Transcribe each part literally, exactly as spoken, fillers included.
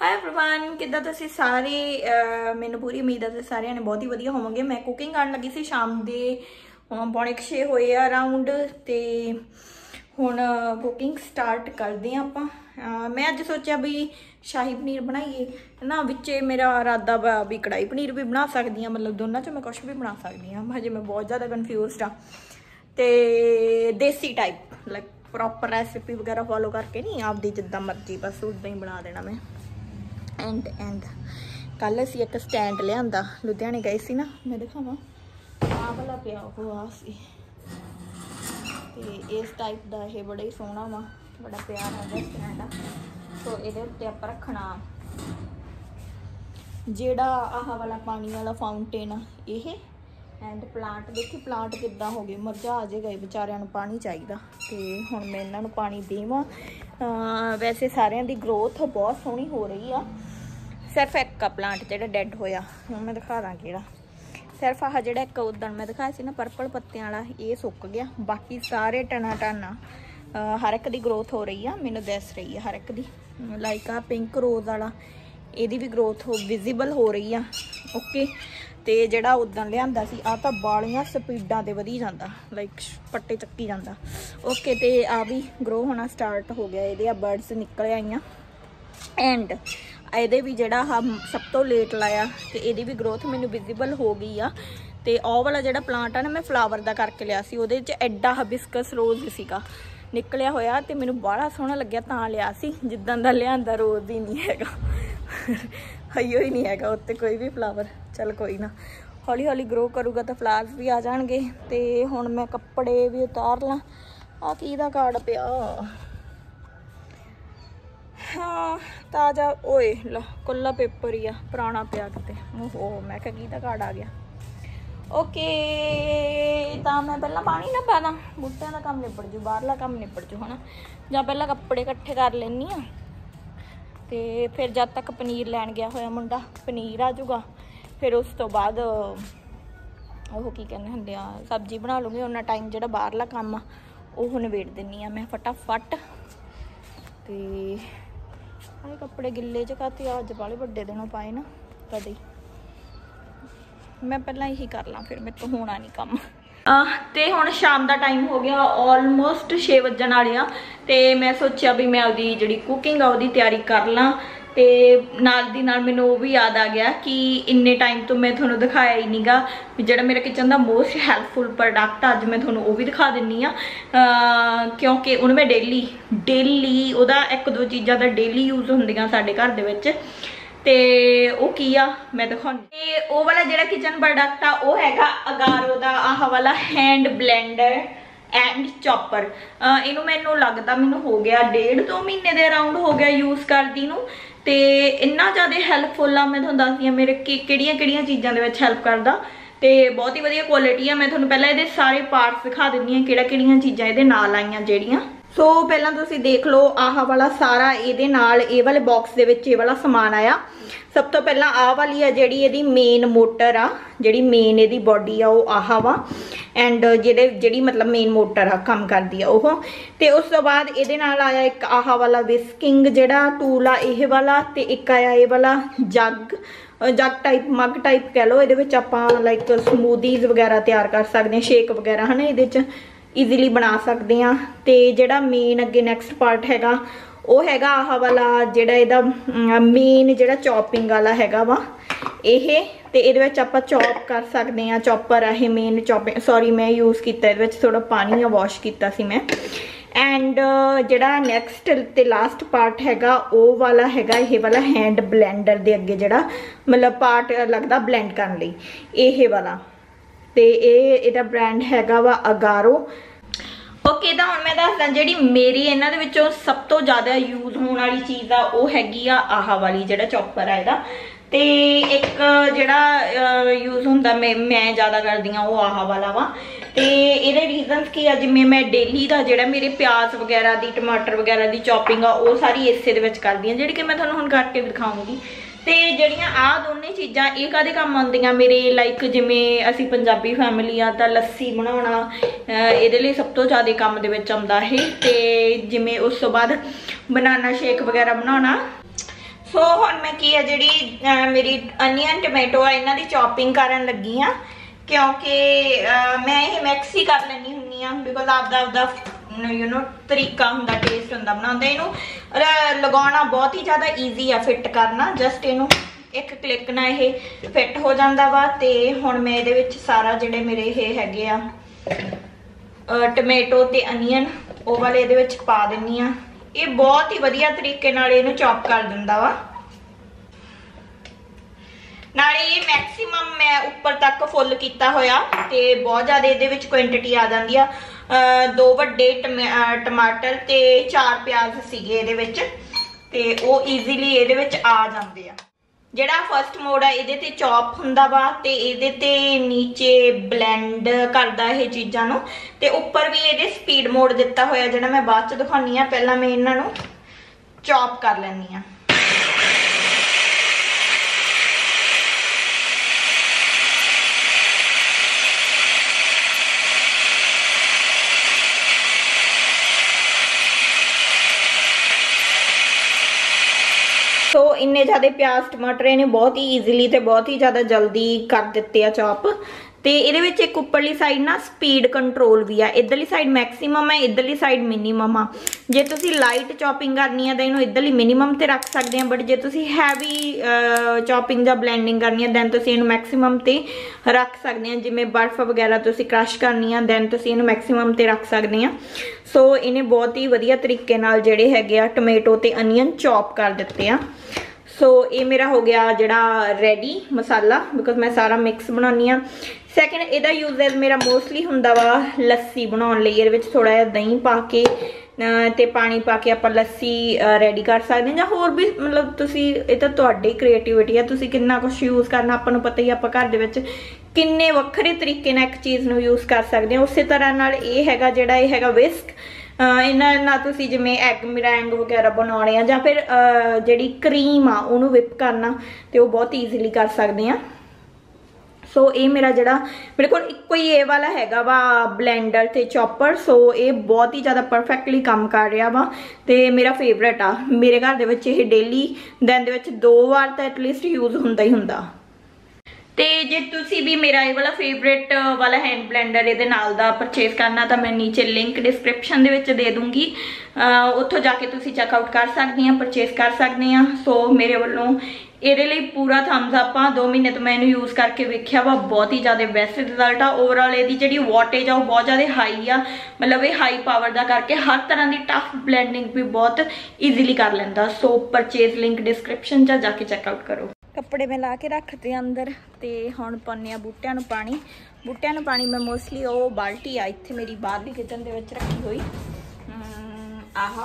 Hi everyone, किद्दां तुसीं सारे। मैनूं पूरी उम्मीद है तुसीं सारिआं ने बहुत ही वधिया होवोगे। मैं कुकिंग करन लगी सी शाम दे पौणे छे होए आ अराउंड ते हुण कुकिंग स्टार्ट करदे आं आपां। मैं अज सोचा भी शाही पनीर बनाइए ना, विच्चे मेरा इरादा वा भी कढ़ाई पनीर भी बना सकदी आं, मतलब दोनों चों मैं कुछ भी बना सकदी आं। हजे मैं बहुत ज़्यादा कन्फ्यूज़ड हाँ ते desi type like proper recipe वगैरह फॉलो करके नहीं, आपदी जिद्दां मर्जी बस उदां ही बना देना मैं। एंड एंड कल असीं एक स्टैंड लिआंदा, लुधियाने गए सी ना, मैं दिखावां आ वाला पिया हो आ सी ते इस टाइप दा ये बड़ा ही सोहना वा, बड़ा प्यारा है स्टैंड आ। तो इहदे उत्ते आपां रखना जेड़ा आह वाला पानी वाला फाउंटेन आ यह एंड प्लांट। देखी प्लांट किद्दां हो गए, मुरझा जे गए, बेचारिਆਂ ਨੂੰ पानी चाहिए। तो हुण मैं इन्हां नूं पानी देवां। वैसे सारिਆਂ दी ग्रोथ बहुत सोहनी हो रही आ, सिर्फ एक का प्लांट जिहड़ा डैड होया हुण मैं दिखा दा किहड़ा। सिर्फ आह जिहड़ा एक उदण मैं दिखाया सी ना पर्पल पत्तियां वाला, ये सुक गया। बाकी सारे टना टना हर एक दी ग्रोथ हो रही है, मैनूं दस रही है हर एक दी। लाइक आ पिंक रोज़ वाला इहदी भी ग्रोथ हो विजिबल हो रही है। ओके ते जिहड़ा उदण लिआंदा सी आ तां बालियां स्पीडां ते वधी जांदा, लाइक पट्टे चक्की जांदा। ओके ते आ भी ग्रो होना स्टार्ट हो गया, इहदे बर्ड्स निकल आईयां। एंड ਇਹਦੇ भी ਜਿਹੜਾ ਆ सब तो लेट लाया ਤੇ ਇਹਦੀ भी ग्रोथ ਮੈਨੂੰ विजिबल हो गई आ। ਤੇ ਉਹ वाला ਜਿਹੜਾ ਪਲਾਂਟ ਆ ਨਾ मैं फ्लावर ਦਾ ਕਰਕੇ ਲਿਆ ਸੀ, ਉਹਦੇ ਵਿੱਚ ਐਡਾ ਹਬਿਸਕਸ ਰੋਜ਼ ਸੀਗਾ ਨਿਕਲਿਆ ਹੋਇਆ ਤੇ ਮੈਨੂੰ ਬੜਾ ਸੋਹਣਾ ਲੱਗਿਆ ਤਾਂ ਲਿਆ ਸੀ। ਜਿੱਦਾਂ ਦਾ ਲਿਆਂਦਾ ਰੋਜ਼ ਹੀ ਨਹੀਂ ਹੈਗਾ, ਹਈਓ ਹੀ ਨਹੀਂ ਹੈਗਾ ਉੱਤੇ ਕੋਈ ਵੀ ਫਲਾਵਰ। ਚੱਲ ਕੋਈ ਨਾ, ਹੌਲੀ ਹੌਲੀ ग्रो ਕਰੂਗਾ ਤਾਂ ਫਲਾਵਰਸ ਵੀ ਆ ਜਾਣਗੇ। ਤੇ ਹੁਣ ਮੈਂ ਕੱਪੜੇ ਵੀ ਉਤਾਰ ਲਾਂ। ਆ ਕੀ ਦਾ ਕਾਰਡ ਪਿਆ, हाँ ताज़ा ओए ला कुल्ला पेपर ही आ, पुराना पिया किते। ओहो मैं क्या की कार्ड आ गया। ओके तो मैं पहला पानी ना पा दा, बूटियां का काम निपट जू, बाहरला काम निपट जू है ना, जां पहला कपड़े इकट्ठे कर लैनी आ ते फिर जब तक पनीर लैन गया होया मुंडा पनीर आ जूगा, फिर उस तो बाद ओह की कहने होंदे आ सब्जी बना लूँगी। उन्ना टाइम जिहड़ा बाहरला काम आ ओह निबेड़ दिन्नी आ मैं फटाफट। ते आए कपड़े गिले च काते अज वाले बड़े दिनों पाए ना, तदे मैं पहला यही कर ला, फिर मेरे तो होना नहीं काम। तो हुण शाम का टाइम हो गया, ऑलमोस्ट छे वजन वाले आ। तो मैं सोचा भी मैं उसकी जी कुकिंग आ उसकी तैयारी कर ला। तो नाल दी नाल मैनूं वो भी याद आ गया कि इन्ने टाइम तो मैं थोनों दिखाया ही नहीं गा जो मेरा किचन का मोस्ट हैल्पफुल प्रोडक्ट अज मैं थोनों वो भी दिखा दिनी आ, क्योंकि उन्हें मैं डेली डेली उहदा एक दो चीज़ां दा डेली यूज होंदियां साडे घर दे विच। ते वो की आ मैं दिखाउंगी। वो वाला जिहड़ा किचन प्रोडक्ट आ वो हैगा अगारो दा आह वाला हैंड ब्लेंडर एंड चॉपर। इनू मैनू लगता मैनू हो गया डेढ़ दो महीने के अराउंड हो गया यूज करदी नू। तो इन्ना ज़्यादा हैल्पफुल आ, मैं तुहानूं दसदी मेरे कि किहड़ियां किहड़ियां चीज़ां दे विच हैल्प करदा। तो बहुत ही वधिया क्वालिटी है। मैं तुहानूं पहलां इहदे सारे पार्ट्स दिखा दिंदी हां किहड़ा किहड़ियां चीज़ां इहदे नाल आईयां जिहड़ियां। सो पहलां तुसीं देख लो आह वाला सारा इहदे नाल इह वाले बॉक्स दे विच इह वाला समान आया। सब तो पहला आ वाली है जिहड़ी इहदी मेन मोटर आ, जिहड़ी मेन इहदी बॉडी आ वो आह वा एंड जिहड़े जिहड़ी मतलब मेन मोटर आ काम करदी आ ओह। ते उस तो बाद इहदे नाल आया एक आह वाला विस्किंग जिहड़ा टूल आ इह वाला, ते एक आया इह वाला जग जग टाइप मग टाइप कह लो। इहदे विच आपां लाइक स्मूदीज वगैरह तैयार कर सकदे, शेक वगैरह है ना इहदे च ईजीली बना सकते हैं। तो जिहड़ा मेन अगे नैक्सट पार्ट हैगा वो हैगा आह वाला जिहड़ा इहदा मेन जिहड़ा चॉपिंग वाला हैगा वा ये। तो ये आप चॉप कर सकते हैं, चॉपर आ ये मेन चॉपिंग। सॉरी मैं यूज़ किया ये थोड़ा पानी वॉश किया सी मैं। एंड जिहड़ा नैक्सट ते लास्ट पार्ट हैगा वो वाला हैगा ये वाला हैंड ब्लेंडर दे अगे जिहड़ा मतलब पार्ट लगता ब्लेंड करने लई ये वाला। तो ये ब्रांड हैगा वा अगारो। ओके तो हुण मैं दसदा जी मेरी इन्हां दे विचों सब तो ज़्यादा यूज होने वाली चीज़ आ वो हैगी आ आह वाली जिहड़ा चॉपर आ इहदा। ते एक जिहड़ा यूज हुंदा मैं मैं ज़्यादा करदी हां वो आह वाला वा। ते इहदे रीजनस की आ, जिवें मैं डेली दा जिहड़ा मेरे प्याज वगैरह दी टमाटर वगैरह दी चॉपिंग आ वो सारी इसे दे विच करदी हां, जिहड़ी कि मैं तुहानूं हुण करके भी दिखाऊंगी। तो जड़ियाँ आ दोनों चीज़ां ये काहदे काम आउंदियां मेरे, लाइक जिवें असीं पंजाबी फैमिली आ तां लस्सी बनाउणा इहदे लई सब तो ज़्यादा काम दे विच आउंदा है। ते जिवें उस तो बाद बनाना शेक वगैरह बनाउणा सो हुण मैं की है जिहड़ी मेरी अनियन टमेटो है इन्हां दी चॉपिंग करन लगी हाँ, क्योंकि मैं ये मैक्स ही कर लैनी हुन्नी आ, बिकॉज आपदा आपदा यू नो तरीका हुंदा, टेस्ट हुंदा बनाउंदा। इहनूं लगाउणा बहुत ही ज़्यादा ईजी आ, फिट करना जस्ट इहनूं एक क्लिक ना ये फिट हो जाता वा। ते हुण मैं इहदे विच सारा जिहड़े मेरे ये हैगे आ टमेटो ते अनियन ਉਹ वाले ਇਹਦੇ ਵਿੱਚ ਪਾ ਦਿੰਨੀ ਆ। ਇਹ बहुत ही ਵਧੀਆ तरीके ਨਾਲ ਇਹਨੂੰ ਚੌਪ ਕਰ ਦਿੰਦਾ ਵਾ। ਨਾਲੇ ਇਹ ਮੈਕਸਿਮਮ ਮੈਂ ਉੱਪਰ ਤੱਕ ਫੁੱਲ ਕੀਤਾ ਹੋਇਆ ਤੇ ਬਹੁਤ ਜ਼ਿਆਦਾ ਇਹਦੇ ਵਿੱਚ ਕੁਆਂਟੀਟੀ ਆ ਜਾਂਦੀ ਆ। ਦੋ ਵੱਡੇ ਟਮਾਟਰ ਤੇ ਚਾਰ ਪਿਆਜ਼ ਸੀਗੇ ਇਹਦੇ ਵਿੱਚ ਤੇ ਉਹ ਈਜ਼ੀਲੀ ਇਹਦੇ ਵਿੱਚ ਆ ਜਾਂਦੇ ਆ। ਜਿਹੜਾ ਫਸਟ ਮੋਡ ਆ ਇਹਦੇ ਤੇ ਚੌਪ ਹੁੰਦਾ ਵਾ ਤੇ ਇਹਦੇ ਤੇ ਨੀਚੇ ਬਲੈਂਡ ਕਰਦਾ ਇਹ ਚੀਜ਼ਾਂ ਨੂੰ, ਤੇ ਉੱਪਰ ਵੀ ਇਹਦੇ ਸਪੀਡ ਮੋਡ ਦਿੱਤਾ ਹੋਇਆ ਜਿਹੜਾ ਮੈਂ ਬਾਅਦ ਚ ਦਿਖਾਉਣੀ ਆ। ਪਹਿਲਾਂ ਮੈਂ ਇਹਨਾਂ ਨੂੰ ਚੌਪ ਕਰ ਲੈਣੀ ਆ। सो so, इन्ने ज़्यादा प्याज टमाटर इन्हें बहुत ही ईजीली तो बहुत ही ज़्यादा जल्दी कर दिते आ चॉप। तो ये एक उपरली साइड ना स्पीड कंट्रोल भी आ, इधरली साइड मैक्सीमम है, इधरली साइड मिनीमम आ। जे तुसी लाइट चॉपिंग करनी है तो इन्हू इधरली मिनीमम ते रख सकते हैं, बट जे तुसी हैवी चॉपिंग या ब्लैंडिंग करनी है दैन तुसी इन्हू मैक्सीमम ते रख सकते हैं। जिमें बर्फ वगैरह तुसी क्रश करनी है दैन तुसी इन्हू मैक्सीमम ते रख सकते हैं। सो इन्हें बहुत ही वधिया तरीके नाल जिहड़े हैगे आ टमेटो ते अनियन चॉप कर दिते आ। सो ये मेरा हो गया जड़ा रेडी मसाला, बिकॉज मैं सारा मिक्स बनानी हाँ। सैकेंड इहदा यूजेज मेरा मोस्टली हुंदा वा लस्सी बनाउण लई। इहदे विच थोड़ा जिहा दही पा के ते पानी पा के आपां लस्सी रेडी कर सकते हैं, जां होर भी मतलब तुसी इह तां तुहाडी क्रिएटिविटी है, तुसी किन्ना कुछ यूज़ करना आपां नूं पता ही। आपां घर दे विच किन्ने वक्खरे तरीके नाल एक चीज़ नूं यूज़ कर सकते हैं। उस तरह नाल इह हैगा जिहड़ा इह हैगा विस्क, इन्हां ना तुसी जिवें एग मिरैंग वगैरह बनाने जां फिर जिहड़ी क्रीम आ उहनूं विप करना ते वो बहुत ईजीली कर सकते हैं। सो ये मेरा जड़ा मेरे को इक्को ही ये वाला हैगा वा ब्लैंडर ते चॉपर। सो ये बहुत ही ज़्यादा परफेक्टली काम कर रहा वा ते मेरा फेवरेट आ। मेरे घर दे विच ये डेली दिन दे विच दो बार तो एटलीस्ट यूज़ हुंदा ही हुंदा। तो जे तुसी भी मेरा ये वाला फेवरेट वाला हैंड ब्लैंडर ये नाल दा परचेज करना तो मैं नीचे लिंक डिस्क्रिप्शन दे विच दे दूँगी, उत्थों जाके तुसी चैकआउट कर सकते हैं, परचेज कर सकते हैं। सो मेरे वालों ये लिए पूरा थम्स अप आ। दो महीने तो मैं इन्हूं यूज़ करके वेख्या वा, बहुत ही ज़्यादा बेस्ट रिजल्ट आ। ओवरऑल ये जी वॉटेज आ वो बहुत ज़्यादा हाई आ, मतलब ये हाई पावर का करके हर तरह की टफ ब्लैंडिंग भी बहुत ईजीली कर लेंदा। सो परचेज लिंक डिस्क्रिप्शन च जाके चैकआउट करो। कपड़े मैं ला के रखते अंदर ते हुण पाने आ बूटियां नूं पानी। बूटियां नूं पानी मैं मोस्टली वो बाल्टी आ इत्थे मेरी बाहरली किचन दे विच रखी हुई। आह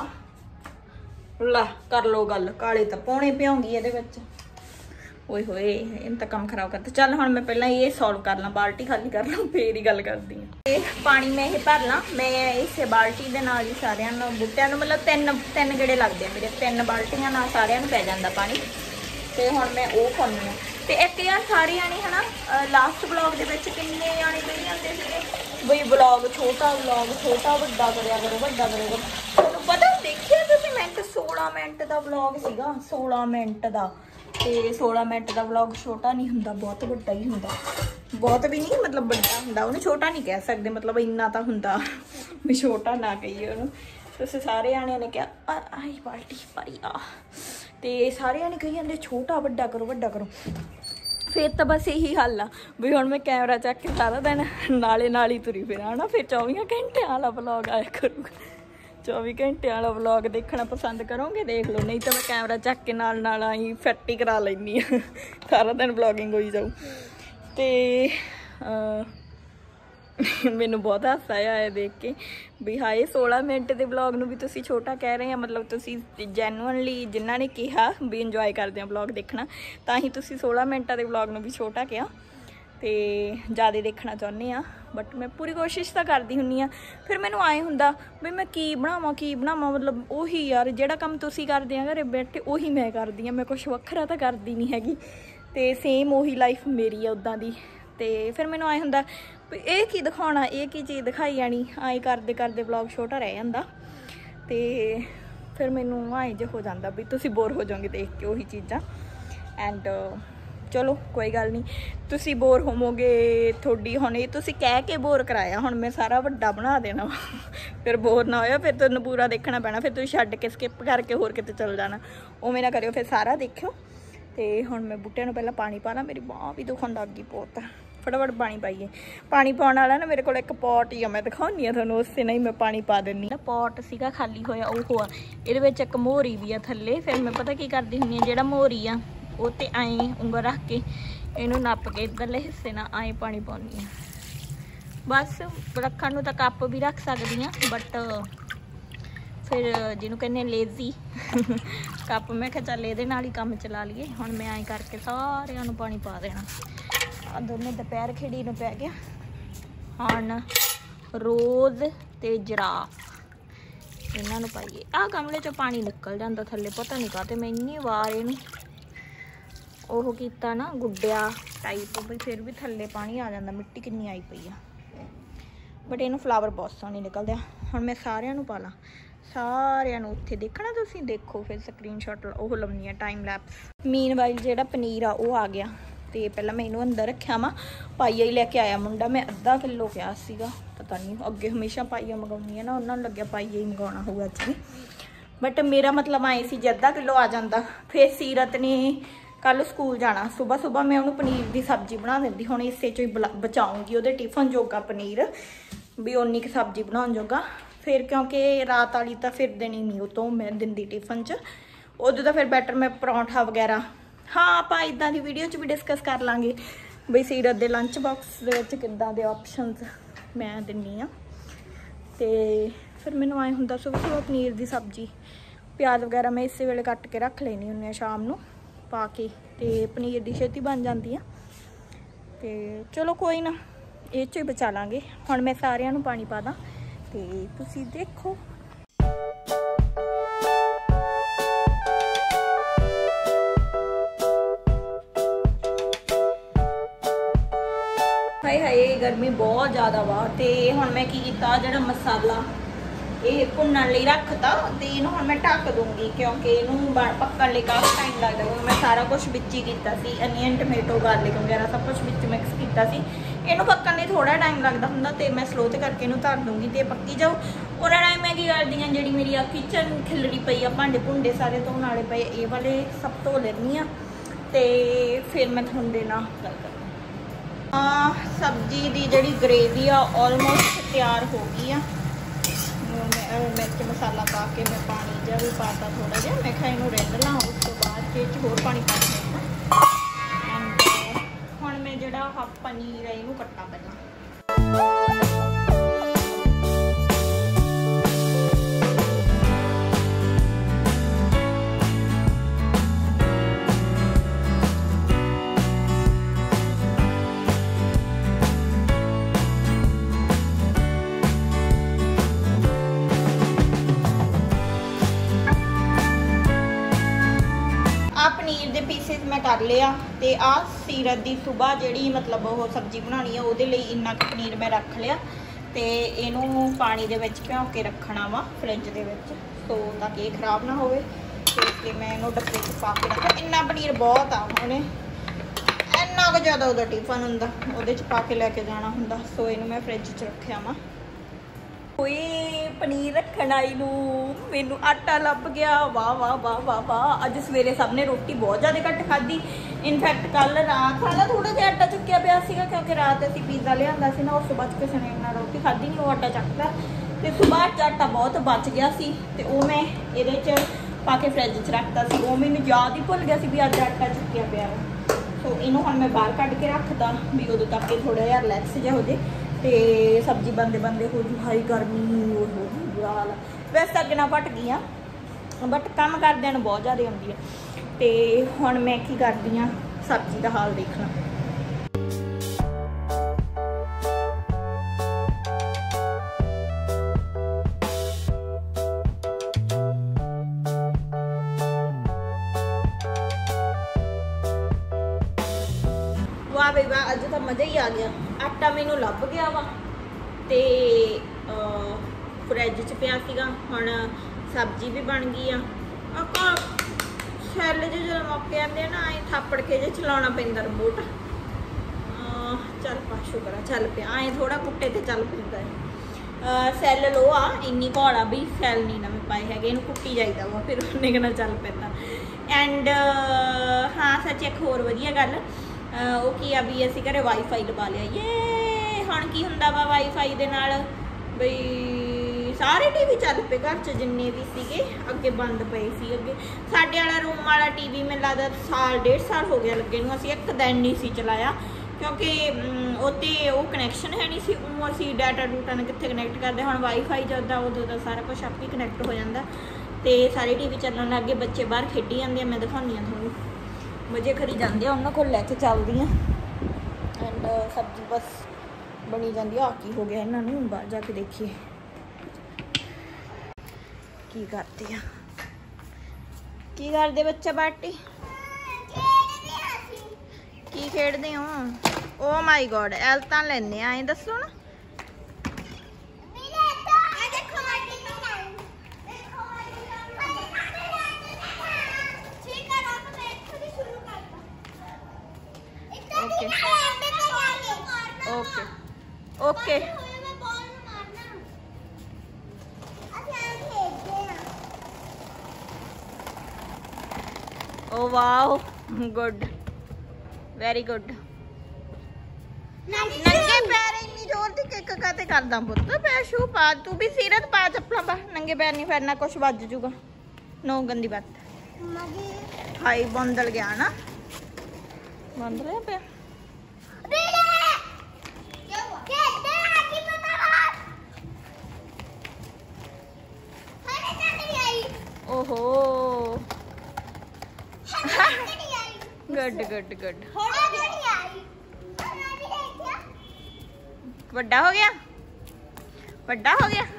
ला कर लो गल, काले तो पौने पियाऊंगी इहदे विच। ओए होए इन तो काम खराब करता। चल हुण मैं पहला ये सॉल्व कर ला, बाल्टी खाली कर ला फिर ही गल करदी हां। पानी मैं ये भर ला, मैं इस बाल्टी दे नाल ही सारियां नूं बूटियां नूं मतलब तीन तीन गेड़े लगदे मेरे, तीन बाल्टियां नाल सारियां नूं पै जांदा पानी। तो हुण मैं वो पानी हाँ। तो एक यार सारे जाने है ना लास्ट ब्लॉग के किन्ने जाने कही जाते थे बई ब्लॉग छोटा ब्लॉग छोटा वड्डा करिया करो वड्डा करिया करो। तुहानूं पता देखिए तुसीं मिनट सोलह मिनट का ब्लॉग सीगा, सोलह मिनट का। तो सोलह मिनट का ब्लॉग छोटा नहीं हुंदा, बहुत वड्डा ही हुंदा। बहुत भी नहीं मतलब बड़ा हुंदा, उन्हें छोटा नहीं कह सकते, मतलब इन्ना तो हुंदा भी छोटा ना कहिए उन्होंने। तुसीं सारे जाने ने कहा आई बाल्टी भरी आ, तो सारे जाने कही जाते छोटा वड्डा करो वड्डा करो। फिर तो बस यही हल आ भी हुण मैं कैमरा चक के सारा दिन नाले नाल ही तुरी फिरां ना, फिर चौबीस घंटे वाला ब्लॉग आया करूँगा। चौबीस घंटे वाला ब्लॉग देखना पसंद करोगे देख लो, नहीं तो मैं कैमरा चक के नाल नाल आई फिट ही करा लैनी आ, सारा दिन ब्लॉगिंग हो जाऊ। तो मैनू बहुत हासा आया है देख के भी हाए सोलह मिनट के ब्लॉग नूं भी तुसीं छोटा कह रहे हैं, मतलब तुसीं जैनुअनली जिन्हां ने कहा भी इंजॉय करते हैं ब्लॉग देखना तां ही तुसीं सोलह मिनटां के ब्लॉग नूं भी छोटा कहा तो ज़्यादा देखना चाहुंदे आ। बट मैं पूरी कोशिश तो करती हुंदी आ। फिर मैनू आए हुंदा भी मैं की बनावां की बनावां, मतलब उही यार जिहड़ा काम तुसीं करदे आ घरे बैठे उही मैं करदी आ, मैं कुछ वखरा तो करदी नहीं हैगी। तो सेम उही लाइफ मेरी है उदां दी। तो फिर मैनू आए हुंदा ये की दिखाना, ये की चीज़ दिखाई जानी, आई करते करते ब्लॉग छोटा रह जाता। तो फिर मैनू आए जे हो जाता भी तुसी बोर हो जाओगे देख के वही चीज़ां। एंड चलो कोई गल नहीं, तुसी बोर होवोगे थोड़ी हुण ये तुसी कह के बोर कराया, हुण मैं सारा वड्डा बना देना फिर बोर ना होया, फिर तुहानूं पूरा देखना पैना, फिर तुसीं छड्ड के स्किप करके होर किते चल जाना। उवें ना करियो, फिर सारा देखियो। तो हुण मैं बूटिਆਂ ਨੂੰ पहला पानी पा ला, मेरी बांह भी दुखण लग गई बहुत। फटाफट पानी पाइए। पानी पाने वाला ना मेरे को एक पॉट ही आ, मैं दिखाऊनी आ तुहानूं, उससे नहीं मैं पानी पा दिंदी ना। पॉट सीगा खाली होया ਉਹ ਆ, ਇਹਦੇ ਵਿੱਚ ਇੱਕ ਮੋਹਰੀ ਵੀ ਆ ਥੱਲੇ। ਫਿਰ ਮੈਂ ਪਤਾ ਕੀ ਕਰਦੀ ਹੁੰਦੀ ਆ, ਜਿਹੜਾ ਮੋਹਰੀ ਆ ਉਹ ਤੇ ਐਂ ਉਂਗਲ ਰੱਖ ਕੇ ਇਹਨੂੰ ਨੱਪ ਕੇ ਇਧਰਲੇ ਹਿੱਸੇ ਨਾਲ ਐਂ ਪਾਣੀ ਪਾਉਣੀ ਆ। ਬਸ ਰੱਖਣ ਨੂੰ ਤਾਂ ਕੱਪ ਵੀ ਰੱਖ ਸਕਦੀ ਆ, ਬਟ ਫਿਰ ਜਿਹਨੂੰ ਕਹਿੰਦੇ ਲੇਜ਼ੀ ਕੱਪ, ਮੈਂ ਕਿਹਾ ਚੱਲ ਇਹਦੇ ਨਾਲ ਹੀ ਕੰਮ ਚਲਾ ਲਈਏ। ਹੁਣ ਮੈਂ ਐਂ ਕਰਕੇ ਸਾਰਿਆਂ ਨੂੰ ਪਾਣੀ ਪਾ ਦੇਣਾ। ਆ ਦੋਨੇ ਦੁਪਹਿਰ ਖੇੜੀ ਨੂੰ ਪੈ ਗਿਆ। ਹੁਣ ਰੋਜ਼ ਤੇ ਜਰਾਫ ਇਹਨਾਂ ਨੂੰ ਪਾਈਏ। ਆਹ ਗਮਲੇ ਚੋਂ ਪਾਣੀ ਨਿਕਲ ਜਾਂਦਾ ਥੱਲੇ, ਪਤਾ ਨਹੀਂ ਕਾਹਤੇ ਮੈਂ ਇੰਨੀ ਵਾਰ ਇਹਨੂੰ ਉਹ ਕੀਤਾ ਨਾ ਗੁੱਡਿਆ ਟਾਈਪ, ਵੀ ਫਿਰ ਵੀ ਥੱਲੇ ਪਾਣੀ ਆ ਜਾਂਦਾ। ਮਿੱਟੀ ਕਿੰਨੀ ਆਈ ਪਈ ਆ, ਬਟ ਇਹਨੂੰ ਫਲਾਵਰ ਬਹੁਤ ਸੋਹਣੇ ਨਿਕਲਦੇ ਆ। ਹੁਣ ਮੈਂ ਸਾਰਿਆਂ ਨੂੰ ਪਾ ਲਾਂ, ਸਾਰਿਆਂ ਨੂੰ। ਉੱਥੇ ਦੇਖਣਾ ਤੁਸੀਂ, ਦੇਖੋ ਫਿਰ ਸਕਰੀਨਸ਼ਾਟ ਉਹ ਲਾਉਣੀ ਆ ਟਾਈਮ ਲੈਪਸ। ਮੀਨਵਾਈਲ ਜਿਹੜਾ ਪਨੀਰ ਆ ਉਹ ਆ ਗਿਆ, ਤੇ ਪਹਿਲਾਂ ਮੈਂ ਇਹਨੂੰ ਅੰਦਰ ਰੱਖਿਆ ਵਾ। ਪਾਈਆ ਹੀ ਲੈ ਕੇ ਆਇਆ ਮੁੰਡਾ, ਮੈਂ ਅੱਧਾ ਕਿਲੋ ਕਿਹਾ ਸੀਗਾ, ਪਤਾ ਨਹੀਂ ਅੱਗੇ ਹਮੇਸ਼ਾ ਪਾਈਆ ਮੰਗਾਉਂਦੀ ਆ ਨਾ, ਉਹਨਾਂ ਨੂੰ ਲੱਗਿਆ ਪਾਈਆ ਹੀ ਮੰਗਾਉਣਾ ਹੋਊਗਾ ਅੱਜ ਵੀ। ਬਟ ਮੇਰਾ ਮਤਲਬ ਆਏ ਸੀ ਜੇ ਅੱਧਾ ਕਿਲੋ ਆ ਜਾਂਦਾ। ਫਿਰ ਸੀਰਤ ਨੇ ਕੱਲ ਸਕੂਲ ਜਾਣਾ, ਸੁਬਹ ਸੁਬਹ ਮੈਂ ਉਹਨੂੰ ਪਨੀਰ ਦੀ ਸਬਜ਼ੀ ਬਣਾ ਦਿੰਦੀ। ਹੁਣ ਇਸੇ ਚੋਂ ਹੀ ਬਚਾਉਂਗੀ ਉਹਦੇ ਟਿਫਨ ਜੋਗਾ ਪਨੀਰ, ਵੀ ਉਨੀ ਕੁ ਸਬਜ਼ੀ ਬਣਾਉਣ ਜੋਗਾ। ਫਿਰ ਕਿਉਂਕਿ ਰਾਤ ਵਾਲੀ ਤਾਂ ਫਿਰ ਦੇਣੀ ਨਹੀਂ, ਉਹ ਤੋਂ ਮੈਂ ਦਿੰਦੀ ਟਿਫਨ 'ਚ। ਉਦੋਂ ਤਾਂ ਫਿਰ ਬੈਟਰ ਮੈਂ ਪਰੌਂਠਾ ਵਗੈਰਾ, ਹਾਂ ਆਪਾਂ ਇੱਦਾਂ ਦੀ ਵੀਡੀਓ 'ਚ ਵੀ ਡਿਸਕਸ ਕਰ ਲਾਂਗੇ ਬਈ ਸੀਰਤ ਦੇ ਲੰਚ ਬਾਕਸ ਦੇ ਵਿੱਚ ਕਿੱਦਾਂ ਦੇ ਆਪਸ਼ਨਸ ਮੈਂ ਦਿੰਦੀ ਹਾਂ। ਅਤੇ ਫਿਰ ਮੈਨੂੰ ਐਂ ਹੁੰਦਾ ਸੁਬਹ ਸੁਬਹ ਪਨੀਰ ਦੀ ਸਬਜ਼ੀ, ਪਿਆਜ਼ ਵਗੈਰਾ ਮੈਂ ਇਸੇ ਵੇਲੇ ਕੱਟ ਕੇ ਰੱਖ ਲੈਣੀ ਹੁੰਦੀ ਹਾਂ ਸ਼ਾਮ ਨੂੰ ਪਾ ਕੇ, ਅਤੇ ਪਨੀਰ ਦੀ ਛੇਤੀ ਬਣ ਜਾਂਦੀ ਆ। ਅਤੇ ਚਲੋ ਕੋਈ ਨਾ, ਇਹ 'ਚੋਂ ਹੀ ਬਚਾ ਲਾਂਗੇ। ਹੁਣ ਮੈਂ ਸਾਰਿਆਂ ਨੂੰ ਪਾਣੀ ਪਾ ਦਾਂ ਅਤੇ ਤੁਸੀਂ ਦੇਖੋ। ਹਾਏ ਹਾਏ ਗਰਮੀ ਬਹੁਤ ਜ਼ਿਆਦਾ ਵਾ। ਤੇ ਹੁਣ ਮੈਂ ਕੀ ਕੀਤਾ, ਜਿਹੜਾ ਮਸਾਲਾ ਇਹ ਭੁੰਨਣ ਲਈ ਰੱਖਤਾ, ਤੇ ਇਹਨੂੰ ਹੁਣ ਮੈਂ ਢੱਕ ਦੂੰਗੀ ਕਿਉਂਕਿ ਇਹਨੂੰ ਪੱਕਣ ਲਈ ਕਾਫੀ ਟਾਈਮ ਲੱਗਦਾ। ਕਿਉਂਕਿ ਮੈਂ ਸਾਰਾ ਕੁਝ ਵਿੱਚ ਹੀ ਕੀਤਾ ਸੀ, ਅਨੀਅਨ ਟਮੈਟੋ ਗਾਰਲਿਕ ਵਗੈਰਾ ਸਭ ਕੁਝ ਵਿੱਚ ਮਿਕਸ ਕੀਤਾ ਸੀ। ਇਹਨੂੰ ਪੱਕਣ ਲਈ ਥੋੜਾ ਟਾਈਮ ਲੱਗਦਾ ਹੁੰਦਾ, ਤੇ ਮੈਂ ਸਲੋ ਤੇ ਕਰਕੇ ਇਹਨੂੰ ਧਰ ਦੂੰਗੀ ਤੇ ਪੱਕੀ ਜਾਓ। ਉਹਨਾਂ ਟਾਈਮ ਮੈਂ ਕੀ ਕਰਦੀ ਹਾਂ, ਜਿਹੜੀ ਮੇਰੀ ਆ ਕਿਚਨ ਖਿਲੜੀ ਪਈ ਆ, ਭਾਂਡੇ ਭੁੰਡੇ ਸਾਰੇ ਧੋਣ ਵਾਲੇ ਪਏ, ਇਹ ਵਾਲੇ ਸਭ ਧੋ ਲੈਂਦੀ ਹਾਂ ਤੇ ਫਿਰ ਮੈਂ ਤੁਹਾਡੇ ਨਾਲ ਗੱਲ ਕਰਦੀ ਹਾਂ। ਸਬਜ਼ੀ ਦੀ ਜਿਹੜੀ ਗ੍ਰੇਵੀ ਆ ਆਲਮੋਸਟ ਤਿਆਰ ਹੋ ਗਈ ਆ। ਮਿਰਚ ਮਸਾਲਾ ਪਾ ਕੇ ਮੈਂ ਪਾਣੀ ਜਿਹਾ ਵੀ ਪਾਤਾ ਥੋੜਾ ਜਿਹਾ, ਮੈਂ ਕਿਹਾ ਇਹਨੂੰ ਰਿੰਨ ਲਾਂ, ਉਸ ਤੋਂ ਬਾਅਦ ਇਹ 'ਚ ਹੋਰ ਪਾਣੀ ਪਾ ਦੇਣਾ। ਐਂਡ ਹੁਣ ਮੈਂ ਜਿਹੜਾ ਹਾ ਪਨੀਰ ਹੈ ਇਹਨੂੰ ਕੱਟਾਂ ਪਹਿਲਾਂ। पीसिस मैं कर लिया। तो आ सीरत की सुबह जी मतलब वो सब्जी बनानी है, वो इन्ना पनीर मैं रख लिया। तो इनू पानी दे विच भिओ के रखना वा फ्रिज दे विच, तो ताकि खराब ना हो। इसलिए मैं इनू डब्बे च पा के रखा। इन्ना पनीर बहुत आ, उन्हें इन्ना कुछ ज़्यादा वो टिफन होंदा, वो पा के लैके जाना होंदा। सो इनू मैं फ्रिज च रखिया वा। कोई पनीर रखण आई नूं मैनू आटा लभ गया। वाह वाह वाह वाह वाह। अज सवेरे सब ने रोटी बहुत ज़्यादा घट खाधी। इनफैक्ट कल रात वाला थोड़ा जिहा आटा चुक्या पिया सीगा, क्योंकि रात असीं पीज़ा लिआंदा सी ना, उस तो बाद किसी ने इन्ना रोटी खाधी नहीं, वो आटा चकता। तो सुबह आटा बहुत बच गया सी, ते वो मैं इहदे च पा के फ्रिज च रखता सी। वो मैनूं याद ही भुल गया सी भी अज आटा चुक्या पिया। सो इनू हुण मैं बाहर कढ के रखदा भी उदों तक थोड़ा जिहा रिलैक्स जिहा हो जाए। तो सब्जी बनते बनते हो जू हाई गर्मी हो बुरा हाल। वैसे अगे ना घट गई, बट काम करदे बहुत ज़्यादा आती है। तो हुण मैं की करदी हाँ, सब्जी का हाल देखना। वाह बई वाह, अज तो मज़ा ही आ गया। आटा मैनू लभ गया वा, ते फ्रिज च पिया सीगा। हुण सब्जी भी बन गई आ सैल जो जो मौके आते ना आए थापड़ के जो चलाना पैंदा रिमोट चल पा शुक्र है चल पिया आए थोड़ा कुट्टे ते चल पैंदा है सैल लो आ इन्नी घोड़ आ भी सैल नहीं नवे पाए है इनू कुट्टी जाइदा वा फिर उन्ने कना चल पैंदा एंड हाँ सच एक होर वधिया गल वो की आ भी असीं घरे वाईफाई लवा लिया ये हुण की हुंदा वा वाईफाई दे नाल बई सारे टीवी चल पे घर च जिन्ने भी सीगे अगे बंद पे सी अगे साडे वाला रूम वाला टीवी मैनूं लगदा साल डेढ़ साल हो गया लगे नूं असीं एक दिन नहीं सी चलाया क्योंकि उत्ते वो कनैक्शन है नहीं सी ऊँ असीं डाटा डूटा ने कित्थे कनैक्ट करदे हुण वाईफाई जदा उदों दा सारा कुछ आप ही कनैक्ट हो जांदा ते सारे टीवी चलन लग गए बच्चे बाहर खेडी जांदे मैं दिखाउंदी हां तुहानूं मजे करी जांदे उन्हां कोल लैके चलदी हां एंड सब्जी बस बनी जाती आ की हो गया इन्हां नूं बाहर जाके देखिए की करते हैं की करते बच्चा बाटी की खेडते हो ओ माई गॉड एलतां लेने आए दसो ना okay okay okay oh wow good very good नंगे पैर इन्नी जोर दी किक काते करदा पुत्त पैर शू पा तू भी सीरत पा चप्पलां पा नंगे पैर नहीं फिरना कुछ बज जूगा नो गंदी बात हाई बंदल गया ना बंदल पे ओहो गुड गुड गुड बड़ा हो गया बड़ा हो गया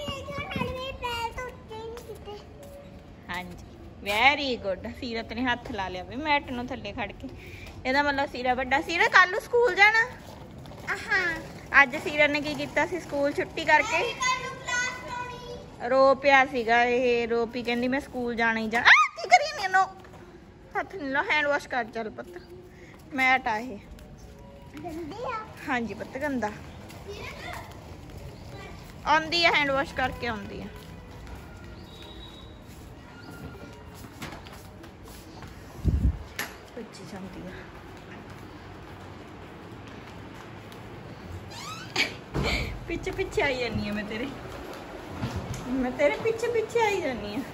हाँ जी वेरी गुड सीरत ने हाथ ला लिया भी मैट नूं थल्ले खड़ के ਇਹਦਾ मतलब सीरा बड़ा सीरा कल नूं स्कूल जाना अज सीरा ने की कीता सी स्कूल छुट्टी करके रो पिया सीगा ये रो पी कहंदी मैं स्कूल जाना ही जाना की करी नहीं नो हथ नहीं लो हैंड वॉश कर चल पुत्त मैट आ ये हाँ जी पुत्त गंदा आंदी है हैंड वॉश करके आंदी है बच्ची जाती है पीछे पीछे आई जानी है मैं तेरे मैं तेरे पीछे पीछे आई जानी है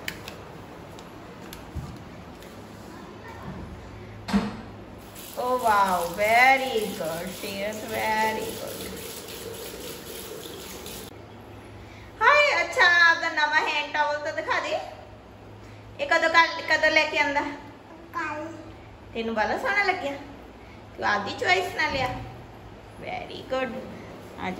oh wow very good Seerat very good hi अच्छा आपका नवा हैंड टॉवल तो दिखा दे ये कदों कल कदों लेके आंदा कल तेनू वाला सोना लग गया तू आधी चॉइस ना लिया वेरी गुड आज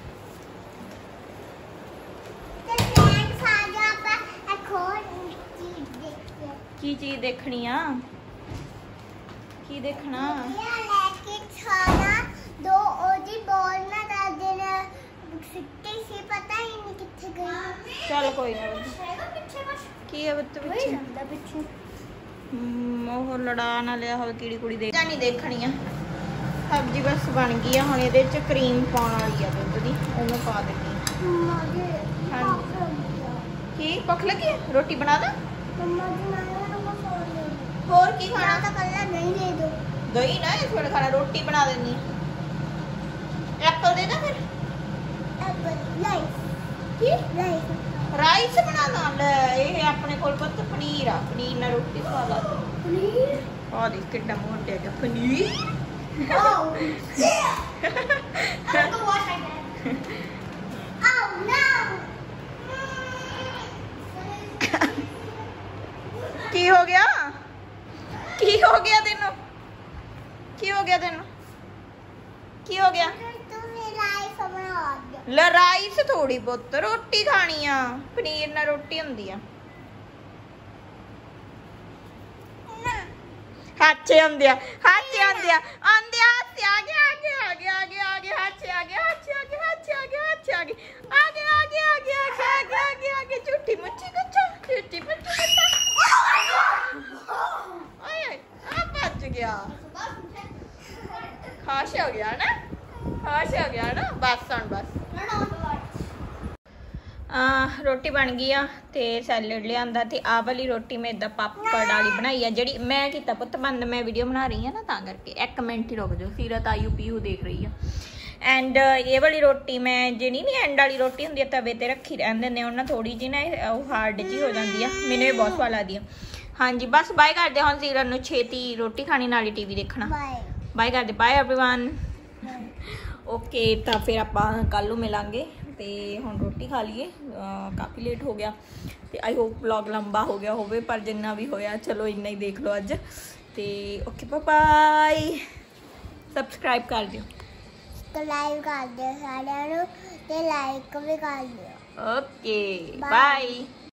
की चीज देखनी आ की देखना लेके छाना दो ओदी बॉल ना डाल देना सिक्के से पता ही नहीं किथे गई चल कोई ना पीछे बस की है बत्ते पीछे जांदा पीछे ਉਹ ਲੜਾ ਨਾ ਲਿਆ ਹੋਵੇ ਕੀੜੀ ਕੁੜੀ ਦੇਖ ਜਾਨੀ ਦੇਖਣੀ ਆ ਸਬਜ਼ੀ ਬਸ ਬਣ ਗਈ ਆ ਹੁਣ ਇਹਦੇ ਚ ਕਰੀਮ ਪਾਉਣ ਵਾਲੀ ਆ ਦੁੱਧ ਦੀ ਉਹਨੂੰ ਪਾ ਦੇਣੀ ਹਾਂ ਕੀ ਭੁੱਖ ਲੱਗੀ ਹੈ ਰੋਟੀ ਬਣਾ ਦਾਂ मम्मा जी मैं ਹੋਰ ਕੀ ਖਾਣਾ तो कल्ला नहीं दे दो दही ना इस ਵੇਲੇ ਖਾਣਾ ਰੋਟੀ ਬਣਾ ਦੇਣੀ ਐਪਲ ਦੇ ਦਾਂ ਫਿਰ एप्पल राइस ਕੀ राइस ਰਾਈਸ ਬਣਾ ਦਾਂ ਲੈ ਇਹ ਆਪਣੇ ਕੋਲ ਪੁੱਤ ਪਨੀਰ ਆ ਪਨੀਰ ਨਾਲ ਰੋਟੀ ਖਾ ਲਾ पनीर ਆ ਦੇਖ ਕਿੱਡਾ ਮੋਟਾ ਜਿਹਾ paneer Oh, yeah. I'm gonna wash my hands. Oh no. ਕੀ ਹੋ ਗਿਆ ਕੀ ਹੋ ਗਿਆ ਤੈਨੂੰ ਕੀ ਹੋ ਗਿਆ ਤੈਨੂੰ ਕੀ ਹੋ ਗਿਆ तू मेरा राइस बना दे ਲੈ ਰਾਈਸ ਥੋੜੀ ਪੁੱਤ ਰੋਟੀ ਖਾਣੀ ਆ ਪਨੀਰ ਨਾਲ ਰੋਟੀ ਹੁੰਦੀ ਆ हाचे आंदे हाचे आंदे आंदे हाचे आ गया आ गया आ गया आ गया आ गया हाचे आ गया हाचे आ गया हाचे आ गया हाचे आ गया आ गया आ गया आ गया आ गया आ गया आ गया झूठी मुच्छी कुछ झूठी मुच्छी ओए आ बच गया खास हो गया ना खास हो गया ना बस हुण बस आ, रोटी बन गई आ ते सैलड लिया ते आ वाली रोटी मैं इदा पापड़ वाली बनाई है जी मैं किता पुत बंद मैं वीडियो बना रही है ना ता करके एक मिनट ही रुक जाओ सीरत आयू पीयू देख रही है एंड ये वाली रोटी मैं जी नहीं एंड वाली रोटी होंगी तवे ते रखी रहन देने उन्हें थोड़ी जी ना हार्ड जी हो जाती है मैंने भी बहुत स्वाद आती है हाँ जी बस बाय कर दे हम सीरत नूं छेती रोटी खानी नाल टीवी देखना बाय कर दे बाय एवरीवन ओके तो फिर आप कल मिलांगे तो हुण रोटी खा लीए काफ़ी लेट हो गया तो आई होप व्लॉग लंबा हो गया होवे पर जिन्ना भी होया चलो इन्ना ही देख लो अज तो ओके बाय सबसक्राइब कर दियो सब्सक्राइब कर दियो सारिਆਂ ਨੂੰ ਤੇ ਲਾਈਕ ਵੀ ਕਰ ਦਿਓ ओके बाय